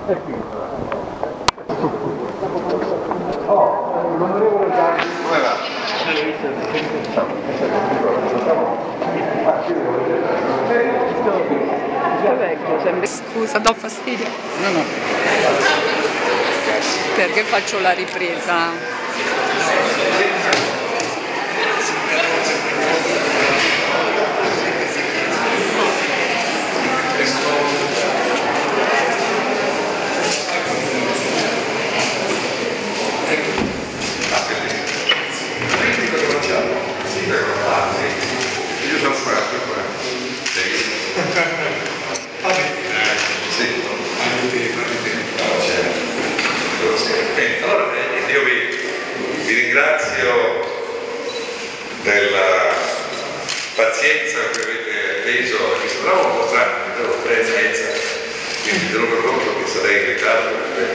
L'onorevole Gianni. Come va? Scusa, do fastidio? No, no. Perché faccio la ripresa? Io sono qua. Allora, io vi ringrazio della pazienza che avete atteso. Mi sembrava un po' strano, mi devo 3:30, quindi te lo conto che sarei in ritardo per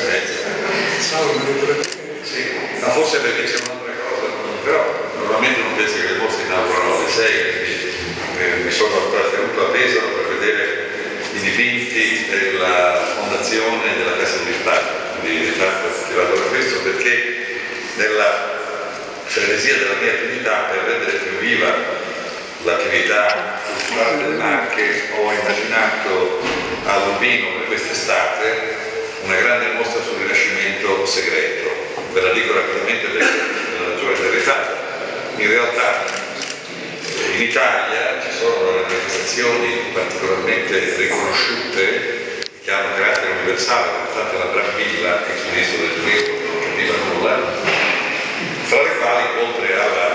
3:30. Sì, ma forse perché c'è un'altra cosa, però normalmente non penso che le mostre inaugurano alle 6, quindi mi sono trattenuto a Pesaro per vedere i dipinti della fondazione della Casa di Ritardo. Quindi in ritardo ho attivato per questo, perché nella frenesia della mia attività, per rendere più viva l'attività culturale delle Marche, ho immaginato a Urbino per quest'estate una grande mostra sul Rinascimento segreto. Ve la dico rapidamente perché è la ragione del ritardo. In realtà in Italia ci sono manifestazioni particolarmente riconosciute che hanno carattere universale, nonostante la Brambilla, ex ministro del turismo, che non capiva nulla, fra le quali, oltre alla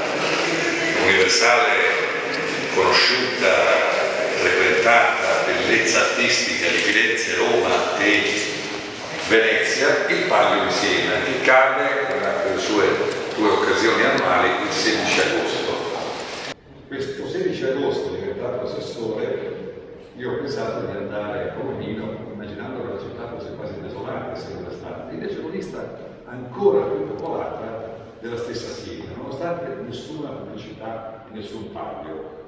universale, conosciuta, frequentata bellezza artistica di Firenze, Roma e Venezia, il Palio di Siena, che cade durante le sue 2 occasioni annuali il 16 agosto. Questo 16 agosto, diventato assessore, io ho pensato di andare a Comodino, immaginando che la città fosse quasi desolata, essendo devastata. Invece l'ho vista ancora più popolata della stessa Siena, nonostante nessuna pubblicità, nessun palio.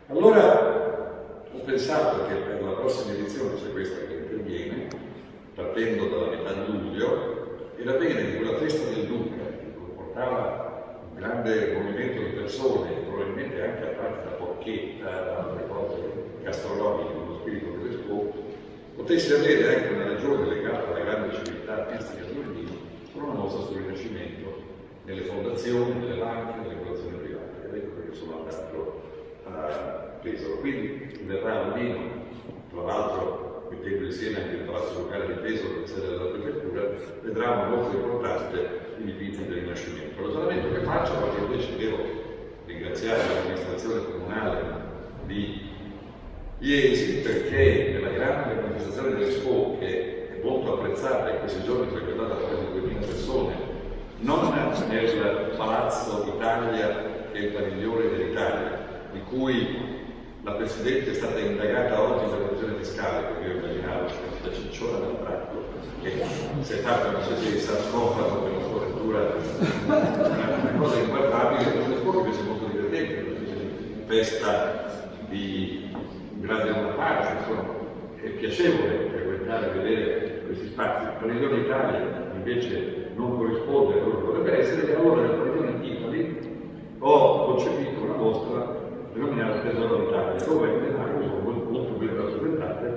Allora ho pensato che per la prossima edizione, cioè questa che interviene, partendo dalla metà di luglio, era bene che quella festa del Duca, che comportava un grande movimento di persone, probabilmente anche attratte da porchetta, da altre cose gastronomiche, con lo spirito dell'Expo, potesse avere anche una ragione legata alla grande civiltà artistica di Urbino, con una mostra sul Rinascimento, nelle fondazioni, nelle banche, nelle collezioni private. Ed ecco perché sono andato a Pesaro. Quindi verrà a Urbino, tra l'altro mettendo insieme anche il Palazzo Locale di Pesaro, la sede della prefettura, vedrà una mostra importante di dipinti del Rinascimento. Lo ragionamento che faccio, perché invece devo ringraziare l'amministrazione comunale di Iesi, perché nella grande manifestazione dell'Expo, che è molto apprezzata in questi giorni, frequentata da quasi 2000 persone, non nel Palazzo Italia, che è il padiglione dell'Italia, di cui la Presidente è stata indagata oggi per evasione fiscale, perché io immaginavo la cicciona del tratto, che si è fatta una specie di sarcofago per la sua lettura, una cosa inguardabile, per l'Expo invece è molto divertente, una specie di festa di grande parte, insomma, è piacevole frequentare e vedere questi spazi. Il Padiglione Italia invece non corrisponde a quello che dovrebbe essere, e allora nel Padiglione Italy ho concepito una mostra denominata Tesoro d'Italia, dove le Marche sono molto ben rappresentate,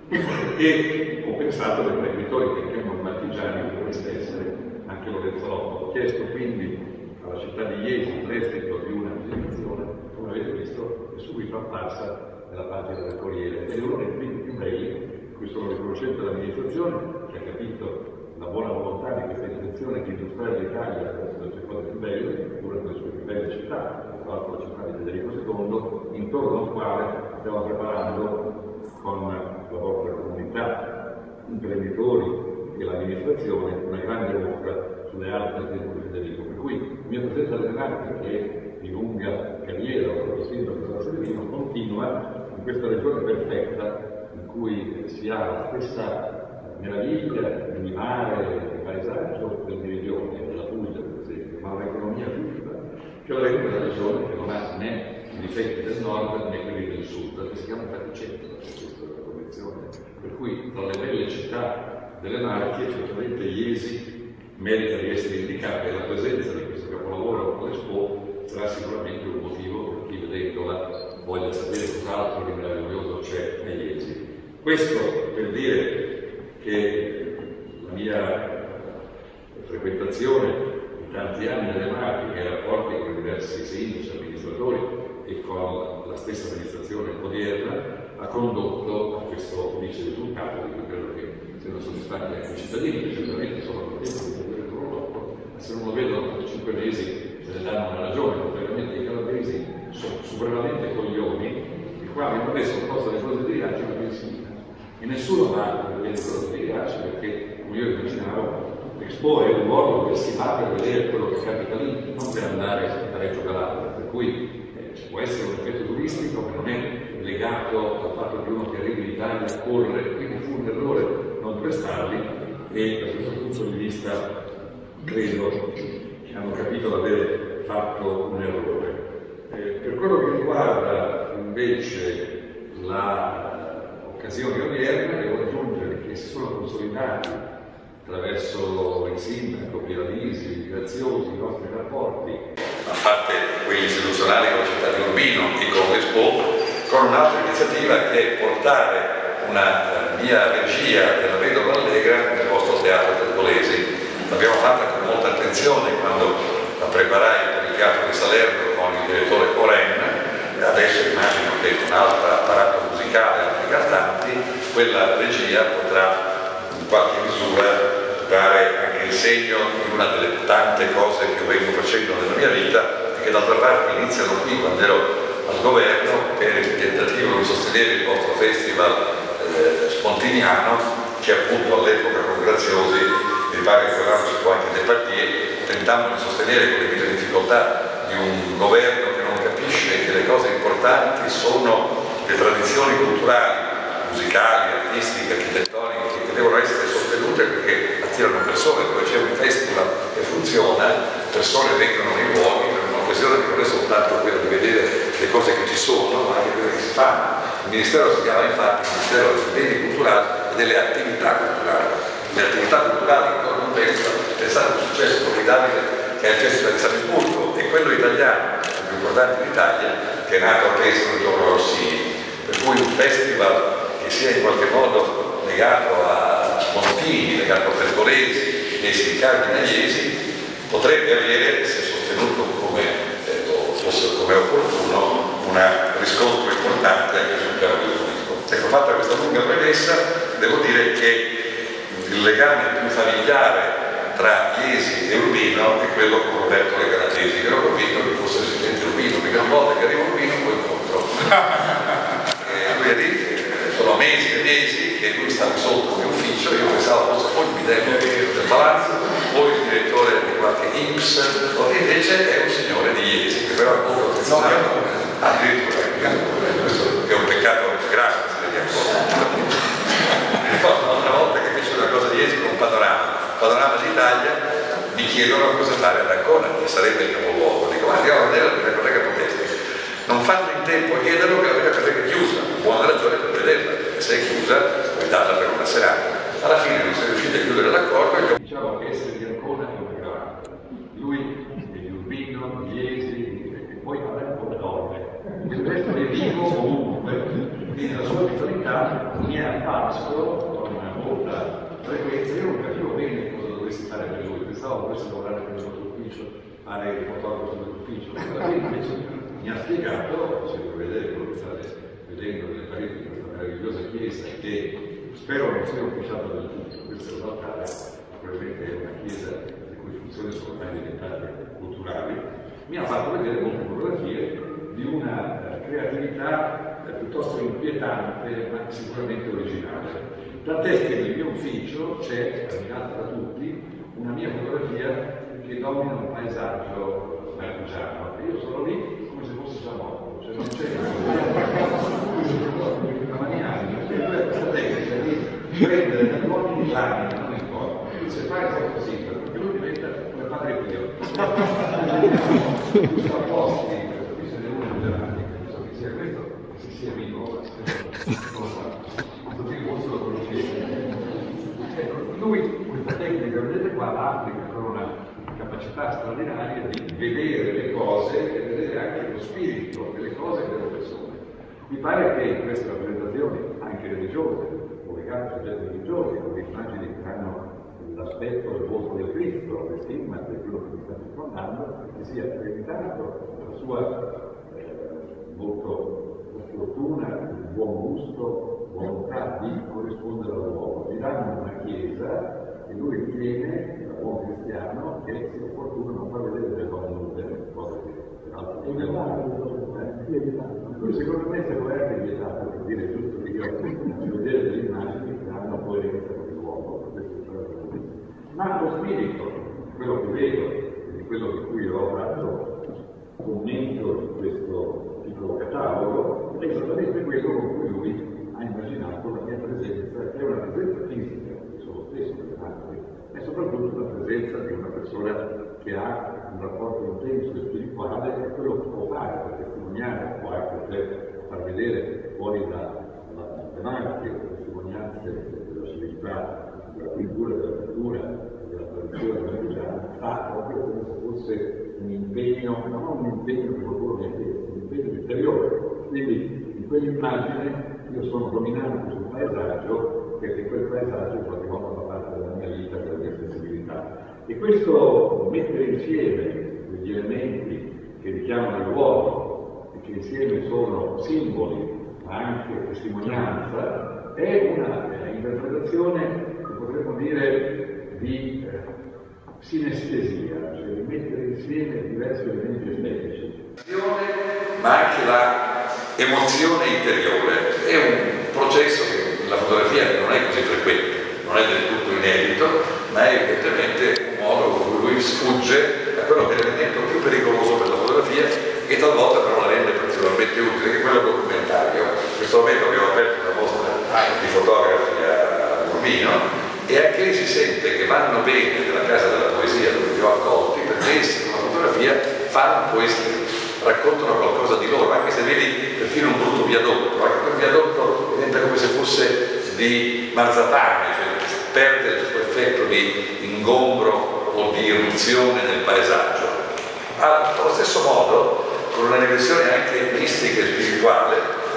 e ho pensato che tra i pittori che chiamano marchigiani dovreste essere anche Lorenzo Lotto. Ho chiesto quindi alla città di Iesi il prestito di una visitazione, come avete visto, è subito apparsa nella pagina del Corriere, ed è uno dei primi più belli, cui sono riconoscente all'amministrazione, che ha capito la buona volontà di questa intenzione di illustrare l'Italia verso le sue cose più belle, una delle sue più belle città, tra l'altro la città di Federico II, intorno al quale stiamo preparando con la vostra comunità, imprenditori e l'amministrazione, una grande mostra sulle arti del tempo di Federico. Per cui il mio presidente delle Marche, che è di lunga carriera, ho sindaco di San Severino, continua in questa regione perfetta in cui si ha la stessa meraviglia di mare, di paesaggio del meridione, della Puglia per esempio, ma un'economia giusta, che è una regione che non ha né i difetti del nord né quelli del sud, che si chiama Faticento, come popolazione. Per cui tra le belle città delle Marche, certamente Iesi merita di essere indicata e la presenza di questo capolavoro all'Expo sarà sicuramente un motivo per chi vedendola voglia sapere cos'altro di meraviglioso c'è a Iesi. Questo per dire che la mia frequentazione di tanti anni nelle Marche, i rapporti con diversi sindaci, amministratori e con la stessa amministrazione odierna ha condotto a questo felice risultato di cui credo che siano soddisfatti anche i cittadini, che certamente sono contenti di vedere il loro dopo, ma se non lo vedono per 5 mesi se ne danno una ragione, ovviamente i calabresi sono supremamente coglioni, i quali non adesso possono le cose di Riace ma bensì. E nessuno va a vedere le cose di Riace perché, come io immaginavo, l'Expo è un luogo dove si va per vedere quello che capita lì, non per andare a Reggio Calabria, per cui può essere un effetto turistico che non è legato al fatto che uno che arriva in Italia corre, quindi fu un errore non prestarli e da questo punto di vista credo che hanno capito di aver fatto un errore. Per quello che riguarda invece l'occasione odierna, devo aggiungere che si sono consolidati attraverso il sindaco, Pieralisi, i Graziosi, i nostri rapporti, a parte quelli istituzionali con la città di Urbino e con l'Expo, con un'altra iniziativa che è portare una mia regia della Vedova Allegra nel vostro teatro Pergolesi. L'abbiamo fatta con molta attenzione quando la preparai per il teatro di Salerno con il direttore Coren, e adesso immagino che con un altro apparato musicale, altri cantanti, quella regia potrà in qualche misura dare anche il segno di una delle tante cose che io vengo facendo nella mia vita e che d'altra parte iniziano qui quando ero al governo per il tentativo di sostenere il vostro festival spontiniano che appunto all'epoca con Graziosi, mi pare che quell'anno ci fu anche Depardieu, tentammo di sostenere con le mie difficoltà di un governo che non capisce che le cose importanti sono le tradizioni culturali, musicali, artistiche, architettoniche che devono essere sostenute perché attirano persone, dove c'è un festival che funziona, persone vengono nei luoghi per un'occasione che non è soltanto quella di vedere le cose che ci sono, ma anche quelle che si fanno. Il Ministero si chiama infatti il Ministero dei Beni Culturali e delle Attività Culturali. Le attività culturali intorno a un festival, pensate al successo formidabile che è il Festival di Salisburgo e quello italiano, il più importante d'Italia, che è nato a Pesaro intorno a Rossini. Per cui un festival che sia in qualche modo legato a Spontini, legato a Pergolesi e si ricarichi in Iesi, potrebbe avere, se sostenuto come come opportuno, un riscontro importante anche sul piano del turismo. Ecco, fatta questa lunga premessa, devo dire che il legame più familiare tra Iesi e Urbino è quello con Roberto Regalatesi, che ero convinto che fosse residente Urbino, perché una volta che arrivo a Urbino poi incontro. Lui ha detto, sono mesi e mesi che lui stava sotto il mio ufficio, io pensavo fosse poi il bidello del palazzo, poi il direttore di qualche INPS, e invece è un signore di Iesi, che però è molto attenzionato, addirittura, questo è un peccato grave, se ne diamo conto. Mi ricordo un'altra volta che fece una cosa di Iesi con Panorama d'Italia, mi chiedono cosa fare ad Ancona, che sarebbe il capoluogo. Dico, ma andiamo a vedere la biblioteca Potesti. Non fanno in tempo a chiederlo che la biblioteca è chiusa, buona ragione per vederla, perché se è chiusa puoi darla per una serata. Alla fine non si è riusciti a chiudere l'accordo e diciamo che essere di Ancona è un peccato. Lui è di Urbino, di Iesi, e poi parla ancora donne. Il resto è vivo ovunque, quindi la sua vitalità mi è apparso con molta frequenza. Io non capivo bene cosa dovessi fare per lui, pensavo dovessi lavorare per il nostro ufficio, fare il fotografo dell'ufficio, alla fine invece mi ha spiegato, se vuoi vedere quello che state vedendo nelle pareti di questa meravigliosa chiesa, che spero non sia ufficiata del tutto, questo è un altare, probabilmente è una chiesa le cui funzioni sono ormai diventate culturali, mi ha fatto vedere molte fotografie di una creatività piuttosto inquietante, ma sicuramente originale. Tant'è che nel mio ufficio c'è, camminata da tutti, una mia fotografia che domina un paesaggio marchigiano. Io sono lì come se fosse già morto, cioè non c'è una maniera, questa tecnica di prendere da luoghi di l'anima, non importa. Se fai è così, perché lui diventa come Padre Pio. Giusto a posti, qui se ne uno generale, penso che sia questo, se sia vivo, non lo so. qua l'Africa con una capacità straordinaria di vedere le cose e vedere anche lo spirito delle cose e delle persone. Mi pare che in queste rappresentazioni, anche religiose, o legate a soggetti religiosi, con immagini che hanno l'aspetto del volto del Cristo, le stigma di quello che mi sta circondando, che sia evitato la sua molto fortuna, buon gusto, volontà di corrispondere all'uomo. Gli danno una chiesa e lui ritiene, da buon cristiano, che sia opportuno non far vedere delle donne nude, cosa che peraltro è vietato. Lui secondo me se lo è anche vietato, per dire giusto che io faccio vedere delle immagini che hanno coerenza con l'uomo, ma lo spirito, quello che vedo, di quello di cui ho fatto commento di questo piccolo catalogo, è esattamente quello con cui lui ha immaginato la mia presenza, che è una presenza fisica, che sono stesso per altri, e soprattutto la presenza di una persona che ha un rapporto intenso e spirituale, e quello che può fare per testimoniare, può anche per far vedere fuori dalle marche, le testimonianze della civiltà, della cultura, della tradizione americana, fa proprio come se fosse un impegno, non un impegno che qualcuno mi ha chiesto, un impegno interiore. Quindi in quell'immagine io sono dominante sul paesaggio, perché quel paesaggio in qualche modo fa parte della mia vita, della mia sensibilità. E questo mettere insieme degli elementi che richiamano l'uomo e che insieme sono simboli, ma anche testimonianza, è una interpretazione, potremmo dire, di sinestesia, cioè di mettere insieme diversi elementi estetici. Ma anche la emozione interiore è un processo che nella fotografia non è così frequente, non è del tutto inedito, ma è evidentemente un modo con cui lui sfugge a quello che è l'elemento più pericoloso per la fotografia, che talvolta però la rende particolarmente utile, che è quello documentario. In questo momento abbiamo aperto una mostra di fotografi a Urbino, e anche lì si sente che vanno bene nella casa della poesia dove li ho accolti, perché essi con la fotografia fanno poesia, raccontano qualcosa di loro, anche se vedi perfino un brutto viadotto, anche quel viadotto diventa come se fosse di marzapane, cioè perde il suo effetto di ingombro o di irruzione nel paesaggio. Allo stesso modo, con una dimensione anche mistica e spirituale,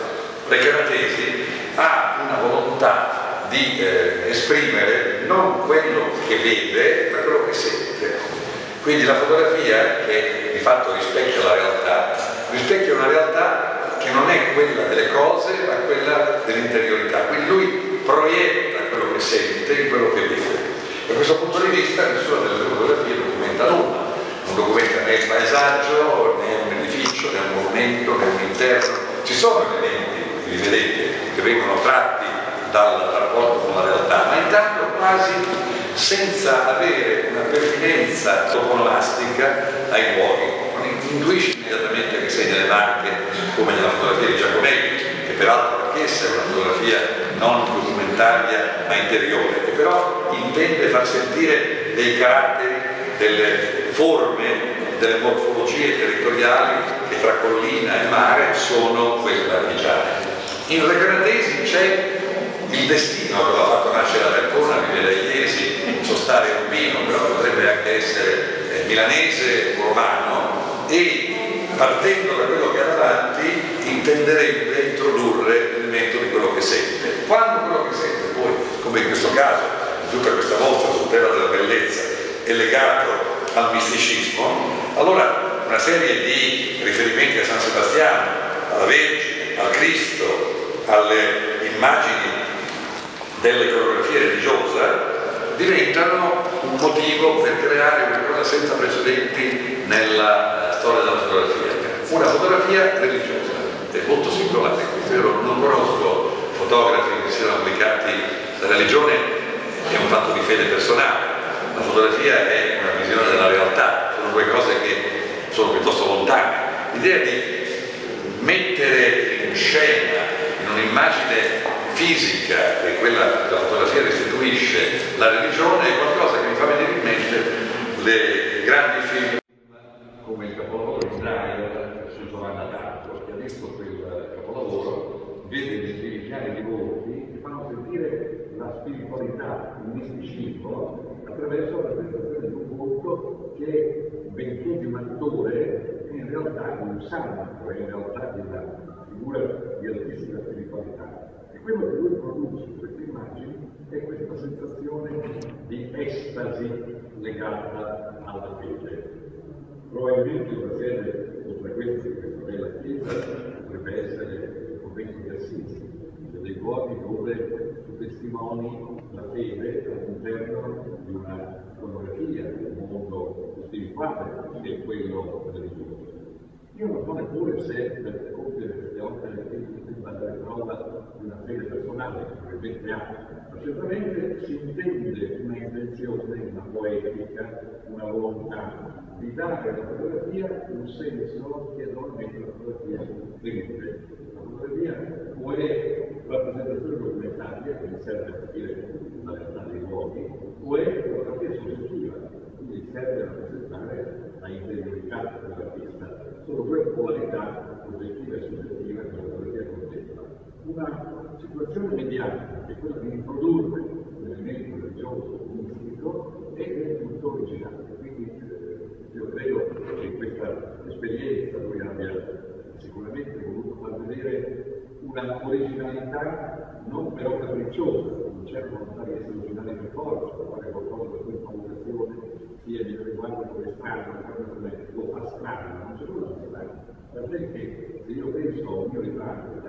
Recanatesi ha una volontà di esprimere non quello che vede, ma quello che sente. Quindi la fotografia, che di fatto rispecchia la realtà, rispecchia una realtà che non è quella delle cose, ma quella dell'interiorità. Quindi lui proietta quello che sente in quello che vede. Da questo punto di vista nessuna delle fotografie documenta nulla. Non documenta né il paesaggio, né un edificio, né un monumento, né un interno. Ci sono elementi, li vedete, che vengono tratti dal rapporto con la realtà, ma intanto quasi senza avere una pertinenza toponomastica ai luoghi. Non intuisci immediatamente che sei nelle Marche, come nella fotografia di Giacomelli, che peraltro anch'essa è una fotografia non documentaria ma interiore, che però intende far sentire dei caratteri, delle forme, delle morfologie territoriali che tra collina e mare sono quella vigiale. In Recanatesi c'è il destino che l'ha fatto nascere ad Ancona, vive da Iesi, sostare Urbino, però potrebbe anche essere milanese o romano, e partendo da quello che ha davanti intenderebbe introdurre l'elemento di quello che sente. Quando quello che sente poi, come in questo caso, in tutta questa mostra sul tema della bellezza, è legato al misticismo, allora una serie di riferimenti a San Sebastiano, alla Vergine, al Cristo, alle immagini delle coreografie religiose diventano un motivo per creare una cosa senza precedenti nella storia della fotografia. Una fotografia religiosa, è molto singolare questo. Io non conosco fotografi che siano applicati. La religione è un fatto di fede personale, la fotografia è una visione della realtà, sono due cose che sono piuttosto lontane. L'idea di mettere in scena, in un'immagine fisica, che è quella che la fotografia restituisce, la religione, è qualcosa che mi fa venire in mente le grandi film come il capolavoro di Snyder su Giovanna d'Arco, che ha visto quel capolavoro, vede dei significati di volti che fanno sentire la spiritualità, il misticismo attraverso la che benché di un attore è in realtà un santo, è in realtà di una figura di altissima spiritualità. E quello che lui produce in queste immagini è questa sensazione di estasi legata alla fede. Probabilmente una sede, oltre a questa bella chiesa, potrebbe essere il convento di Assisi, dei luoghi dove tu testimoni la fede all'interno di una iconografia, di un mondo spirituale che è quello religioso. Io non so neppure se per compiere queste opere si debba dare prova di una fede personale, che probabilmente ha, ma certamente si intende una intenzione, una poetica, una volontà di dare alla fotografia un senso che normalmente la fotografia delude. La fotografia o è rappresentazione documentaria, che serve a capire la realtà dei luoghi, o è fotografia soggettiva, quindi serve a rappresentare la interiorità dell'artista. Sono due polarità oggettiva e soggettiva che la fotografia contempla. Una situazione mediatica, che è quella di introdurre l'elemento religioso, mistico, è tutto originale. Quindi io credo che in questa esperienza lui abbia sicuramente voluto far vedere una originalità non però capricciosa, non c'è la volontà di essere originali per forza, per fare qualcosa per cui valutazione sia di riguardo come strano, come lo fa strano, non c'è nulla di strano. Tant'è che se io penso a un mio ritratto,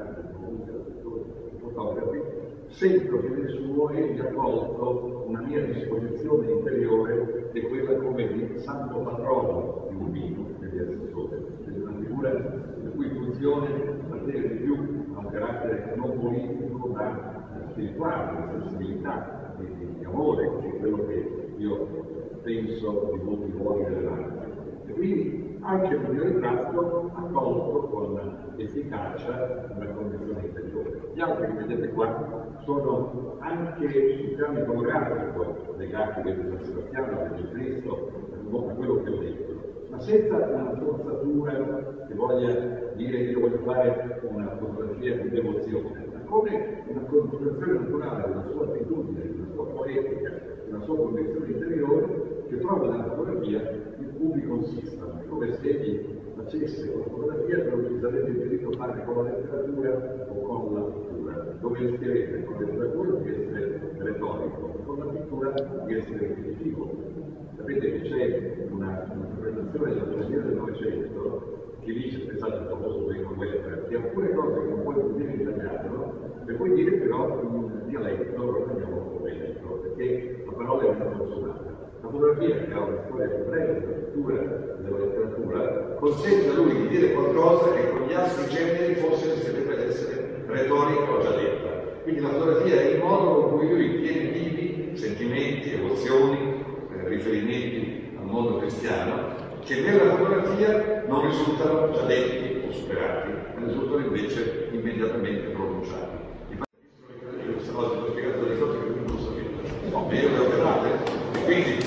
fotografi, sento che nel suo egli ha colto una mia disposizione interiore e quella come di santo patrono di un vino degli assessori, è una figura la cui funzione appartiene di più a un carattere non politico ma spirituale, di sensibilità, di amore, che è quello che io penso di molti luoghi dell'arte. E quindi anche il mio ritratto ha colto con efficacia una condizione interiore. Gli altri che vedete qua sono anche sul piano iconografico legati a San Sebastiano, a Gesù Cristo, a quello che ho detto, ma senza una forzatura che voglia dire che io voglio fare una fotografia di devozione, ma come una considerazione naturale della sua attitudine, della sua poetica, della sua condizione interiore, che trova nella fotografia il pubblico sistema. È come se egli facesse una fotografia che non sarebbe impedito fare con la letteratura o con la pittura, dove rischierebbe con la letteratura di essere retorico, con la pittura di essere ripetitivo. Sapete che c'è un'interpretazione della poesia del Novecento che dice, pensate al famoso Benno Guerra, che alcune cose che non puoi dire in italiano, le puoi dire però in dialetto romagnolo o veneto, perché la parola è una consonante. La fotografia, che ha una storia più breve della pittura e della letteratura, consente a lui di dire qualcosa che con gli altri generi forse rischierebbe essere retorica o già detta. Quindi la fotografia è il modo con cui lui tiene vivi sentimenti, emozioni, riferimenti al mondo cristiano, che nella fotografia non risultano già detti o superati, ma risultano invece immediatamente pronunciati. Questa volta ho spiegato delle cose che lui non sapeva, ma io le ho vedute, e quindi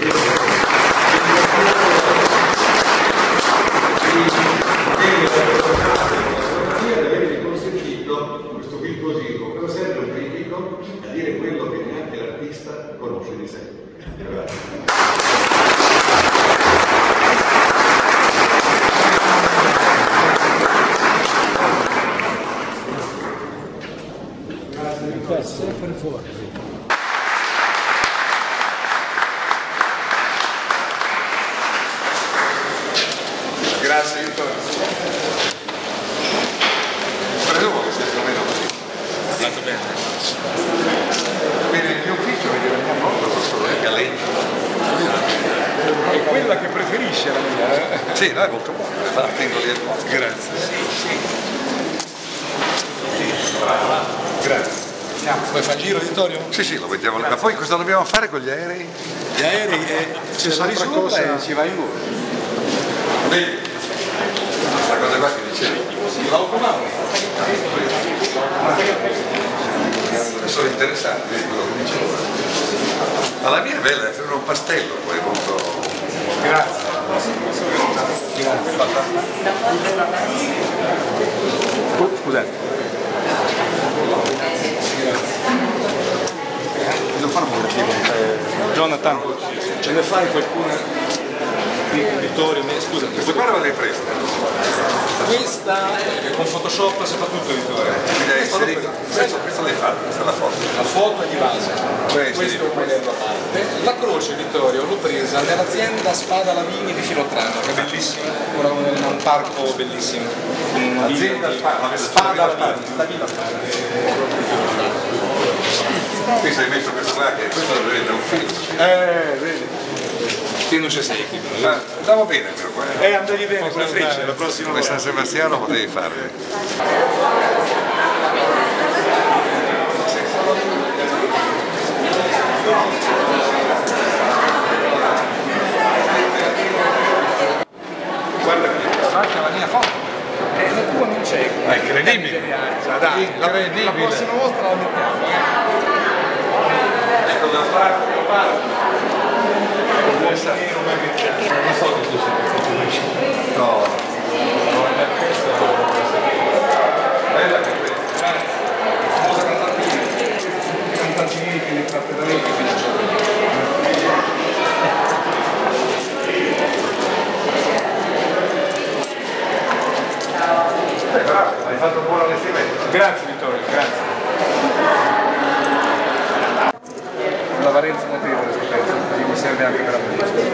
di avergli consentito questo virtuosismo, però serve un critico a dire quello che neanche l'artista conosce di sé. Grazie. Sempre fuori. Grazie Vittorio. Presumo che sia più o meno così. Andato bene. Bene, il mio ufficio vede la mia foto, questo è galletto. È quella che preferisce la mia. Sì, no, è molto buono, la tengo lì al posto. Grazie. Grazie. Vuoi fare il giro, Vittorio? Sì, lo vediamo. Ma poi cosa dobbiamo fare con gli aerei? Gli aerei c'è sali sopra e si va in volo. Vedi? Questa cosa qua che dicevi. L'automatico. Sono interessanti di quello che dicevo. Ma la mia è bella, è un pastello poi molto. Grazie. Scusate. Non fanno un motivo. Jonathan, ce ne fai qualcuna? Vittorio, scusa, Questo qua l'avete preso? questa con Photoshop soprattutto Vittorio. Quindi hai inserito, questo l'hai fatto, questa è la foto. La foto è di base, Questo questo è un modello a parte. La croce Vittorio l'ho presa nell'azienda Spada Lavini di Filotrano, che è bellissima, un parco bellissimo. L'azienda Spada Lavini, la villa Spada. Qui sei messo questo qua che questo deve diventare un film. Vedi. Che non ci sei qui. Andiamo bene però qua. Andavi bene con le frecce, la prossima Come volta. San Sebastiano potevi farli. Guarda qui, manca la mia foto. La tua non c'è. È incredibile. Dai, la Incredibile. prossima volta la mettiamo. Ecco da parte, da parte. Non so che tu sei. No. Bella che questa. Famosa cantantina che ne tratta da me che fino a Bravo, hai fatto un buon allestimento. Grazie Vittorio, grazie. La valenza notevole questo pezzo, quindi mi serve anche per la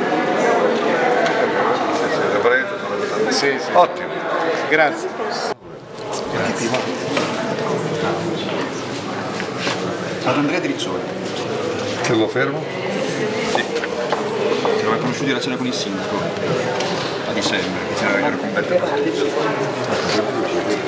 politica. Sì. Ottimo. Grazie. Ad Andrea Drizzoli, Te lo fermo? che aveva conosciuto la cena con il sindaco a dicembre, che c'era il combattimento.